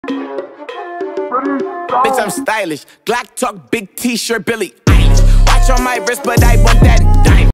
Bitch, I'm stylish. Glock talk, big t-shirt, Billy Eilish. Watch on my wrist, but I want that